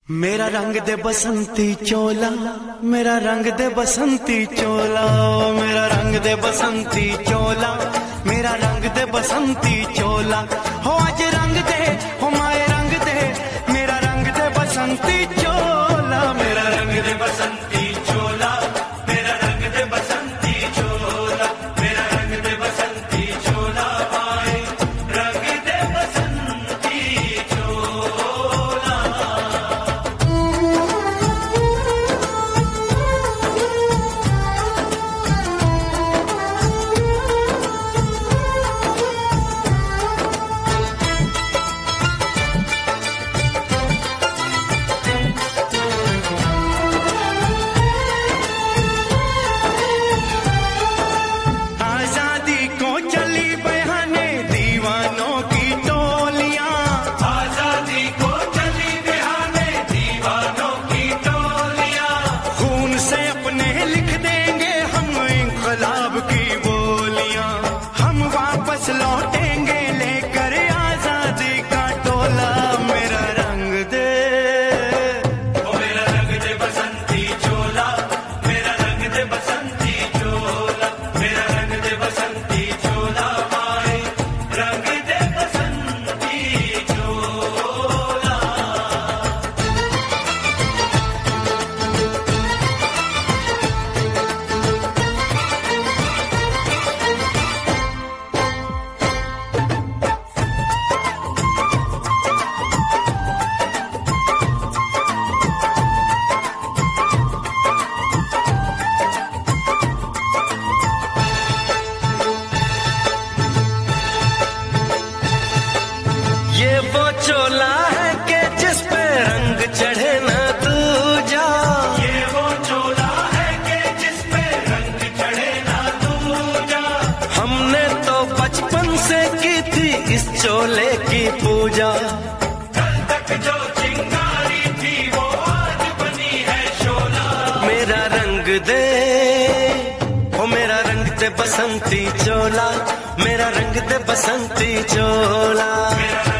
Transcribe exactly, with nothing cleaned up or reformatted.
मेरा रंग दे बसंती चोला, मेरा रंग दे बसंती चोला, मेरा रंग दे बसंती चोला, मेरा रंग दे बसंती चोला। हो आज रंग दे, हो माए रंग दे, मेरा रंग दे बसंती चोला, मेरा रंग दे बसंती चोला, मेरा रंग दे बसंती चोला, मेरा रंग दे बसंती चोला, माए रंग दे बसंती चोला। लौटेंगे लेकर आजादी का टोला, मेरा रंग दे, ओ मेरा रंग दे बसंती चोला, मेरा रंग दे बसंती चोला, मेरा रंग दे बसंती चोला, माए रंग दे बसंती चोला। ये वो चोला है कि जिस पे रंग चढ़े ना दूजा, ये वो चोला है कि जिस पे रंग चढ़े ना दूजा। हमने तो बचपन से की थी इस चोले की पूजा, कल तक जो चिंगारी थी वो आज बनी है शोला। मेरा रंग दे, ओ मेरा रंग दे बसंती चोला, मेरा रंग दे बसंती चोला।